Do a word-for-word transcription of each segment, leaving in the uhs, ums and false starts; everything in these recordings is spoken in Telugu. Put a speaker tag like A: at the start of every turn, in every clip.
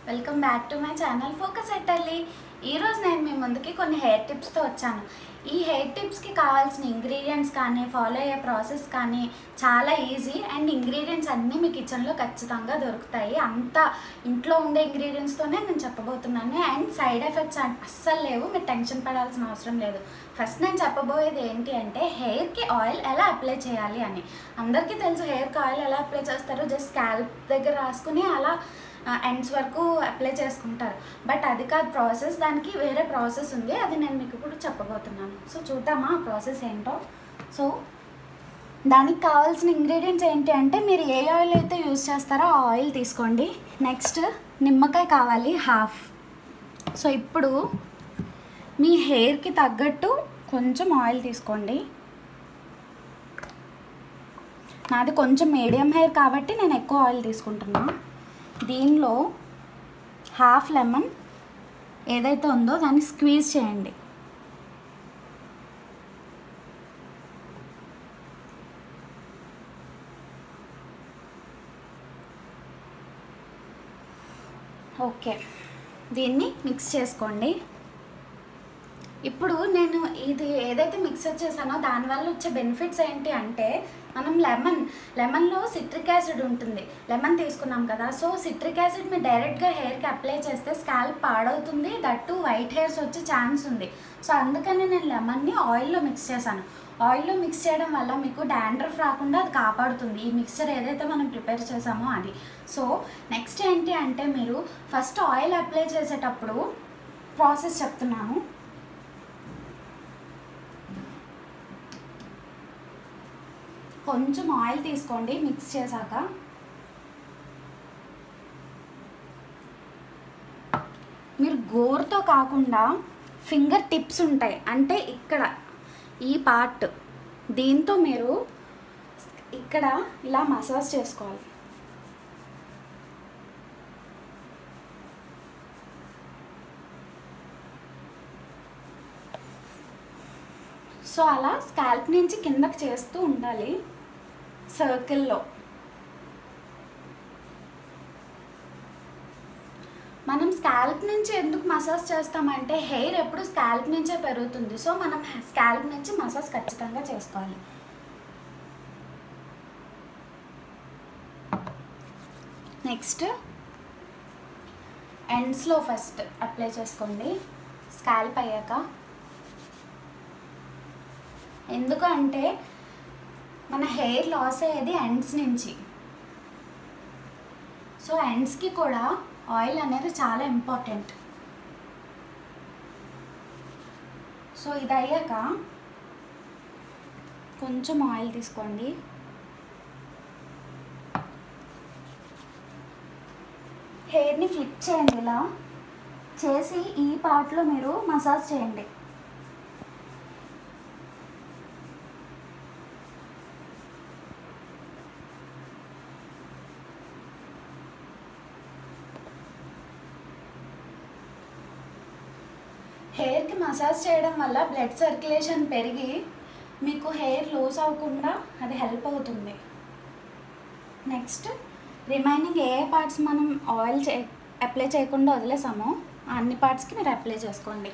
A: Welcome back to my channel focus ఎట్టల్లి. ఈరోజు నేను మీ ముందుకి కొన్ని హెయిర్ టిప్స్తో వచ్చాను. ఈ హెయిర్ టిప్స్కి కావాల్సిన ఇంగ్రీడియంట్స్ కానీ ఫాలో అయ్యే ప్రాసెస్ కానీ చాలా ఈజీ అండ్ ఇంగ్రీడియంట్స్ అన్నీ మీ కిచెన్లో ఖచ్చితంగా దొరుకుతాయి. అంతా ఇంట్లో ఉండే ఇంగ్రీడియంట్స్తోనే నేను చెప్పబోతున్నాను. అండ్ సైడ్ ఎఫెక్ట్స్ అస్సలు లేవు, మీరు టెన్షన్ పడాల్సిన అవసరం లేదు. ఫస్ట్ నేను చెప్పబోయేది ఏంటి అంటే హెయిర్కి ఆయిల్ ఎలా అప్లై చేయాలి అని. అందరికీ తెలుసు హెయిర్కి ఆయిల్ ఎలా అప్లై చేస్తారో, జస్ట్ స్కాల్ప్ దగ్గర రాసుకుని అలా ఎండ్స్ వరకు అప్లై చేసుకుంటారు. బట్ అది కాదు ప్రాసెస్, దానికి వేరే ప్రాసెస్ ఉంది, అది నేను మీకు ఇప్పుడు చెప్పబోతున్నాను. సో చూద్దామా ఆ ప్రాసెస్ ఏంటో. సో దానికి కావాల్సిన ఇంగ్రీడియంట్స్ ఏంటి అంటే మీరు ఏ ఆయిల్ అయితే యూజ్ చేస్తారో ఆ ఆయిల్ తీసుకోండి. నెక్స్ట్ నిమ్మకాయ కావాలి హాఫ్. సో ఇప్పుడు మీ హెయిర్కి తగ్గట్టు కొంచెం ఆయిల్ తీసుకోండి. నాది కొంచెం మీడియం హెయిర్ కాబట్టి నేను ఎక్కువ ఆయిల్ తీసుకుంటున్నా. దీనిలో హాఫ్ లెమన్ ఏదైతే ఉందో దాన్ని స్క్వీజ్ చేయండి. ఓకే, దీన్ని మిక్స్ చేసుకోండి. ఇప్పుడు నేను ఇది ఏదైతే మిక్సర్ చేశానో దానివల్ల వచ్చే బెనిఫిట్స్ ఏంటి అంటే మనం లెమన్ లెమన్లో సిట్రిక్ యాసిడ్ ఉంటుంది. లెమన్ తీసుకున్నాం కదా, సో సిట్రిక్ యాసిడ్ మీరు డైరెక్ట్గా హెయిర్కి అప్లై చేస్తే స్కాల్ప్ పాడవుతుంది, దట్టు వైట్ హెయిర్స్ వచ్చే ఛాన్స్ ఉంది. సో అందుకని నేను లెమన్ని ఆయిల్లో మిక్స్ చేశాను. ఆయిల్లో మిక్స్ చేయడం వల్ల మీకు డాండ్రఫ్ రాకుండా అది కాపాడుతుంది, ఈ మిక్స్చర్ ఏదైతే మనం ప్రిపేర్ చేసామో అది. సో నెక్స్ట్ ఏంటి అంటే మీరు ఫస్ట్ ఆయిల్ అప్లై చేసేటప్పుడు ప్రాసెస్ చెప్తున్నాను. కొంచెం ఆయిల్ తీసుకోండి మిక్స్ చేశాక. మీరు గోరుతో కాకుండా ఫింగర్ టిప్స్ ఉంటాయి, అంటే ఇక్కడ ఈ పార్ట్, దీంతో మీరు ఇక్కడ ఇలా మసాజ్ చేసుకోవాలి. సో అలా స్కాల్ప్ నుంచి కిందకి చేస్తూ ఉండాలి సర్కిల్లో. మనం స్కాల్ప్ నుంచి ఎందుకు మసాజ్ చేస్తామంటే హెయిర్ ఎప్పుడు స్కాల్ప్ నుంచే పెరుగుతుంది. సో మనం స్కాల్ప్ నుంచి మసాజ్ ఖచ్చితంగా చేసుకోవాలి. నెక్స్ట్ ఎండ్స్లో ఫస్ట్ అప్లై చేసుకోండి స్కాల్ప్ అయ్యాక. ఎందుకంటే మన హెయిర్ లాస్ అయ్యేది ఎండ్స్ నుంచి. సో ఎండ్స్కి కూడా ఆయిల్ అనేది చాలా ఇంపార్టెంట్. సో ఇది అయ్యాక కొంచెం ఆయిల్ తీసుకోండి. హెయిర్ని ఫ్లిప్ చేయండి, ఇలా చేసి ఈ పార్ట్లో మీరు మసాజ్ చేయండి. హెయిర్కి మసాజ్ చేయడం వల్ల బ్లడ్ సర్క్యులేషన్ పెరిగి మీకు హెయిర్ లూజ్ అవ్వకుండా అది హెల్ప్ అవుతుంది. నెక్స్ట్ రిమైనింగ్ ఏ పార్ట్స్ మనం ఆయిల్ చే అప్లై చేయకుండా వదిలేసామో అన్ని పార్ట్స్కి మీరు అప్లై చేసుకోండి.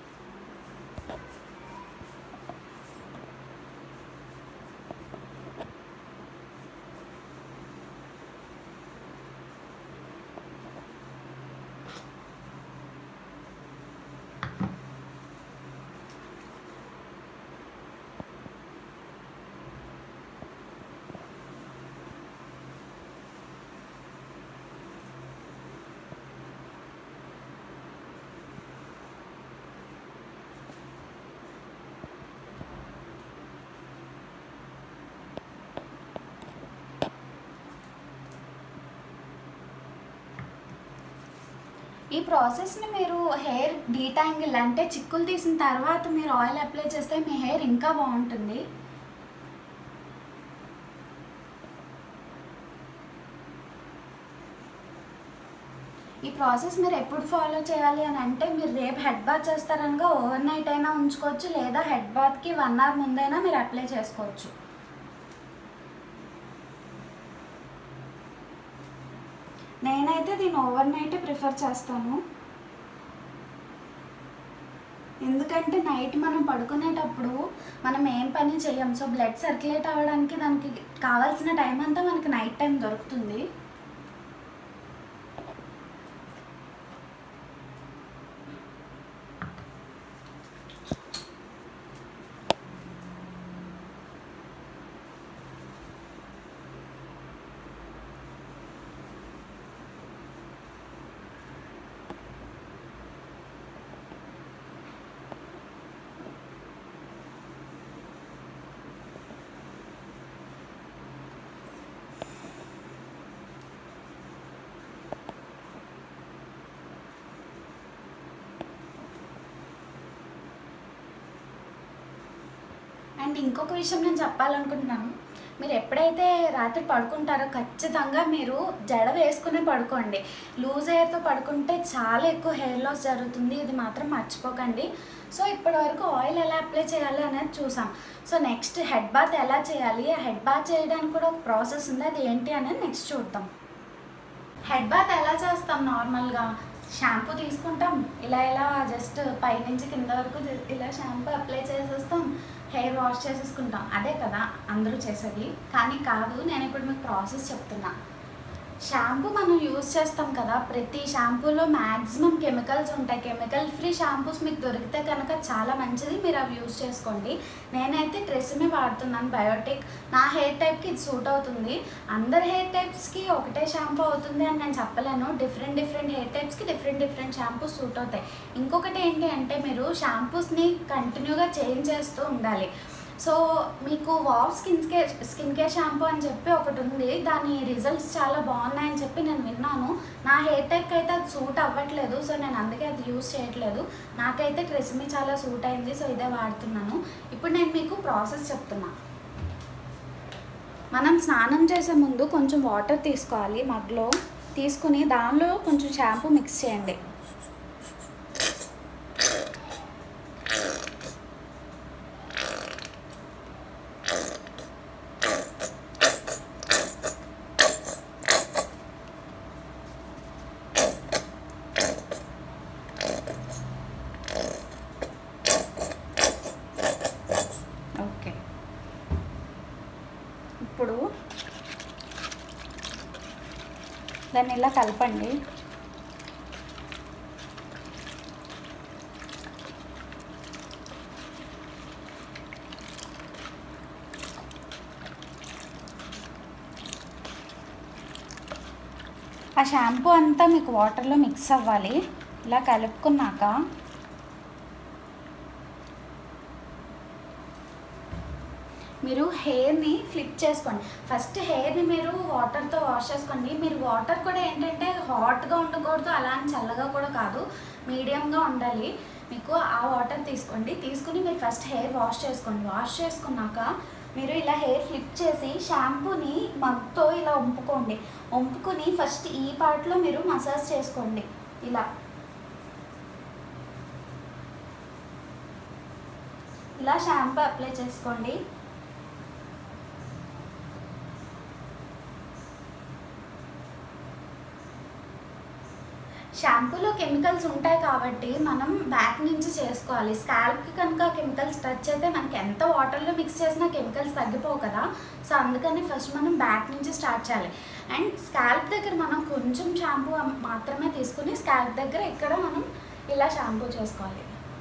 A: ఈ ప్రాసెస్ని మీరు హెయిర్ డీటాంగిల్ అంటే చిక్కులు తీసిన తర్వాత మీరు ఆయిల్ అప్లై చేస్తే మీ హెయిర్ ఇంకా బాగుంటుంది. ఈ ప్రాసెస్ మీరు ఎప్పుడు ఫాలో చేయాలి అని అంటే మీరు రేపు హెడ్ బాత్ చేస్తారనగా ఓవర్ నైట్ అయినా ఉంచుకోవచ్చు, లేదా హెడ్ బాత్కి వన్ అవర్ ముందైనా మీరు అప్లై చేసుకోవచ్చు. నేనైతే నేనైతే దీన్ని ఓవర్ నైట్ ప్రిఫర్ చేస్తాను. ఎందుకంటే నైట్ మనం పడుకునేటప్పుడు మనం ఏం పని చేయం. సో బ్లడ్ సర్క్యులేట్ అవ్వడానికి దానికి కావాల్సిన టైం అంతా మనకి నైట్ టైం దొరుకుతుంది. అండ్ ఇంకొక విషయం నేను చెప్పాలనుకుంటున్నాను, మీరు ఎప్పుడైతే రాత్రి పడుకుంటారో ఖచ్చితంగా మీరు జడ వేసుకునే పడుకోండి. లూజ్ హెయిర్తో పడుకుంటే చాలా ఎక్కువ హెయిర్ లాస్ జరుగుతుంది, ఇది మాత్రం మర్చిపోకండి. సో ఇప్పటి వరకు ఆయిల్ ఎలా అప్లై చేయాలి అనేది చూసాం. సో నెక్స్ట్ హెడ్ బాత్ ఎలా చేయాలి, ఆ హెడ్ బాత్ చేయడానికి కూడా ఒక ప్రాసెస్ ఉంది, అది ఏంటి అనేది నెక్స్ట్ చూద్దాం. హెడ్ బాత్ ఎలా చేస్తాం, నార్మల్గా షాంపూ తీసుకుంటాం, ఇలా ఇలా జస్ట్ పైనుంచి కింద వరకు ఇలా షాంపూ అప్లై చేసేస్తాం, హెయిర్ వాష్ చేసేసుకుంటాం, అదే కదా అందరూ చేసేది. కానీ కాదు, నేను ఇప్పుడు మీకు ప్రాసెస్ చెప్తున్నా. షాంపూ మనం యూజ్ చేస్తాం కదా, ప్రతి షాంపూలో మ్యాక్సిమం కెమికల్స్ ఉంటాయి. కెమికల్ ఫ్రీ షాంపూస్ మీకు దొరికితే కనుక చాలా మంచిది, మీరు అవి యూజ్ చేసుకోండి. నేనైతే ట్రెస్మే వాడుతున్నాను, బయోటిక్. నా హెయిర్ టైప్కి ఇది సూట్ అవుతుంది. అందరి హెయిర్ టైప్స్కి ఒకటే షాంపూ అవుతుంది అని నేను చెప్పలేను. డిఫరెంట్ డిఫరెంట్ హెయిర్ టైప్స్కి డిఫరెంట్ డిఫరెంట్ షాంపూస్ సూట్ అవుతాయి. ఇంకొకటి ఏంటి అంటే, మీరు షాంపూస్ని కంటిన్యూగా చేంజ్ చేస్తూ ఉండాలి. సో మీకు wow skin care skin care shampoo అని చెప్పి ఒకటి ఉంది, దాని రిజల్ట్స్ చాలా బాగున్నాయని చెప్పి నేను విన్నాను. నా హెయిర్ టైప్కి అయితే అది సూట్ అవ్వట్లేదు, సో నేను అందుకే అది యూజ్ చేయట్లేదు. నాకైతే ట్రెస్మే చాలా సూట్ అయింది, సో ఇదే వాడుతున్నాను. ఇప్పుడు నేను మీకు ప్రాసెస్ చెప్తున్నా. మనం స్నానం చేసే ముందు కొంచెం వాటర్ తీసుకోవాలి, మగ్లో తీసుకుని దానిలో కొంచెం షాంపూ మిక్స్ చేయండి. ఓకే, ఇప్పుడు దాన్ని ఇలా కలపండి. ఆ షాంపూ అంతా మీకు వాటర్లో మిక్స్ అవ్వాలి. ఇలా కలుపుకున్నాక మీరు హెయిర్ని ఫ్లిప్ చేసుకోండి. ఫస్ట్ హెయిర్ని మీరు వాటర్తో వాష్ చేసుకోండి. మీరు వాటర్ కూడా ఏంటంటే హాట్గా ఉండకూడదు, అలా అని చల్లగా కూడా కాదు, మీడియంగా ఉండాలి. మీకు ఆ వాటర్ తీసుకోండి. తీసుకుని మీరు ఫస్ట్ హెయిర్ వాష్ చేసుకోండి. వాష్ చేసుకున్నాక మీరు ఇలా హెయిర్ ఫ్లిప్ చేసి షాంపూని మగ్తో ఇలా వంపుకోండి. వంపుకుని ఫస్ట్ ఈ పార్ట్లో మీరు మసాజ్ చేసుకోండి. ఇలా ఇలా షాంపూ అప్లై చేసుకోండి. షాంపూలో కెమికల్స్ ఉంటాయి కాబట్టి మనం బ్యాక్ నుంచి చేసుకోవాలి. స్కాల్ప్కి కనుక కెమికల్స్ టచ్ అయితే మనకి ఎంత వాటర్లో మిక్స్ చేసినా కెమికల్స్ తగ్గిపోవు కదా, సో అందుకని ఫస్ట్ మనం బ్యాక్ నుంచి స్టార్ట్ చేయాలి. అండ్ స్కాల్ప్ దగ్గర మనం కొంచెం షాంపూ మాత్రమే తీసుకుని స్కాల్ప్ దగ్గర ఇక్కడ మనం ఇలా షాంపూ చేసుకోవాలి.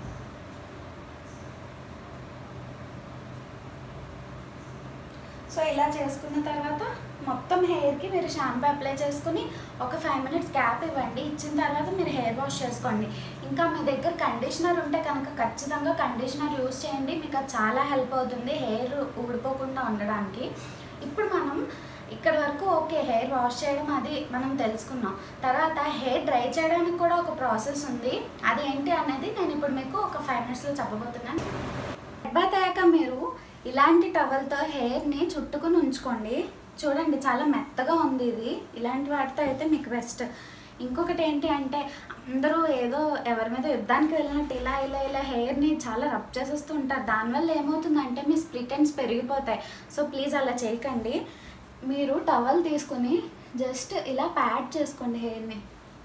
A: సో ఇలా చేసుకున్న తర్వాత మొత్తం హెయిర్కి మీరు షాంపూ అప్లై చేసుకుని ఒక ఫైవ్ మినిట్స్ గ్యాప్ ఇవ్వండి. ఇచ్చిన తర్వాత మీరు హెయిర్ వాష్ చేసుకోండి. ఇంకా మీ దగ్గర కండిషనర్ ఉంటే కనుక ఖచ్చితంగా కండిషనర్ యూజ్ చేయండి, మీకు అది చాలా హెల్ప్ అవుతుంది హెయిర్ ఊడిపోకుండా ఉండడానికి. ఇప్పుడు మనం ఇక్కడ వరకు ఓకే, హెయిర్ వాష్ చేయడం అది మనం తెలుసుకున్నాం. తర్వాత హెయిర్ డ్రై చేయడానికి కూడా ఒక ప్రాసెస్ ఉంది, అది ఏంటి అనేది నేను ఇప్పుడు మీకు ఒక ఫైవ్ మినిట్స్లో చెప్పబోతున్నాను. హెడ్ బాత్ అయ్యాక మీరు ఇలాంటి టవల్తో హెయిర్ని చుట్టుకుని ఉంచుకోండి. చూడండి చాలా మెత్తగా ఉంది ఇది, ఇలాంటి వాటితో అయితే మీకు బెస్ట్. ఇంకొకటి ఏంటి అంటే, అందరూ ఏదో ఎవరి మీద యుద్ధానికి వెళ్ళినట్టు ఇలా ఇలా ఇలా హెయిర్ని చాలా రబ్ చేసేస్తూ ఉంటారు. దానివల్ల ఏమవుతుందంటే మీ స్ప్లిట్ ఎండ్స్ పెరిగిపోతాయి. సో ప్లీజ్ అలా చేయకండి. మీరు టవల్ తీసుకుని జస్ట్ ఇలా ప్యాడ్ చేసుకోండి హెయిర్ని.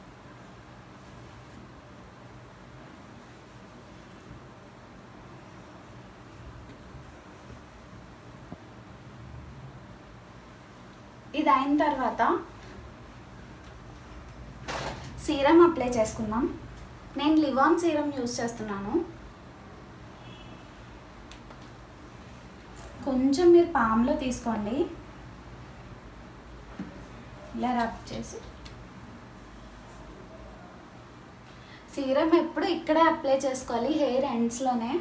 A: ఇది అయిన తర్వాత సీరం అప్లై చేసుకుందాం. నేను లివాన్ సీరం యూస్ చేస్తున్నాను. కొంచెం మీరు పామ్లో తీసుకోండి, ఇలా రబ్ చేసి. సీరం ఎప్పుడు ఇక్కడే అప్లై చేసుకోవాలి, హెయిర్ ఎండ్స్లోనే.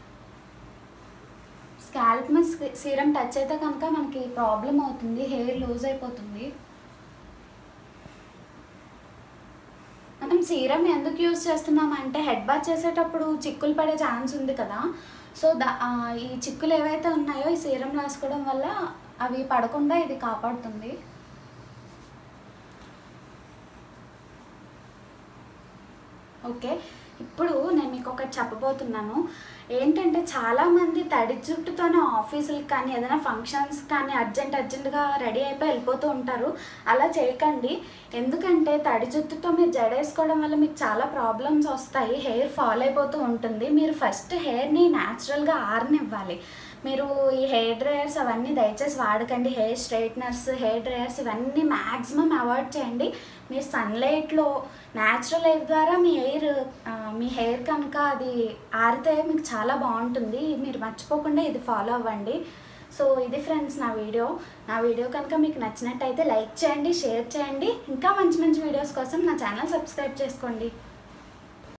A: స్కాల్ప్ మీద సీరం టచ్ అయితే కనుక మనకి ప్రాబ్లం అవుతుంది, హెయిర్ లూజ్ అయిపోతుంది. మనం సీరం ఎందుకు యూజ్ చేస్తున్నామంటే హెడ్ బాత్ చేసేటప్పుడు చిక్కులు పడే ఛాన్స్ ఉంది కదా. సో దా ఈ చిక్కులు ఏవైతే ఉన్నాయో ఈ సీరం రాసుకోవడం వల్ల అవి పడకుండా ఇది కాపాడుతుంది. ఓకే, ఇప్పుడు నేను మీకు ఒకటి చెప్పబోతున్నాను. ఏంటంటే చాలామంది తడి జుట్టుతోనే ఆఫీసులకు కానీ ఏదైనా ఫంక్షన్స్ కానీ అర్జెంట్ అర్జెంటుగా రెడీ అయిపోయి వెళ్ళిపోతూ ఉంటారు. అలా చేయకండి. ఎందుకంటే తడి జుట్టుతో మీరు జడేసుకోవడం వల్ల మీకు చాలా ప్రాబ్లమ్స్ వస్తాయి, హెయిర్ ఫాల్ అయిపోతూ ఉంటుంది. మీరు ఫస్ట్ హెయిర్ని న్యాచురల్గా ఆరనివ్వాలి. మీరు ఈ హెయిర్ డ్రయర్స్ అవన్నీ దయచేసి వాడకండి. హెయిర్ స్ట్రైట్నర్స్, హెయిర్ డ్రయర్స్ ఇవన్నీ మ్యాక్సిమం అవాయిడ్ చేయండి. మీరు సన్లైట్లో న్యాచురల్ ఎయిర్ ద్వారా మీ హెయిర్ మీ హెయిర్ కనుక అది ఆరితే మీకు చాలా బాగుంటుంది. మీరు మర్చిపోకుండా ఇది ఫాలో అవ్వండి. సో ఇది ఫ్రెండ్స్ నా వీడియో. నా వీడియో కనుక మీకు నచ్చినట్టయితే లైక్ చేయండి, షేర్ చేయండి. ఇంకా మంచి మంచి వీడియోస్ కోసం నా ఛానల్ సబ్స్క్రైబ్ చేసుకోండి.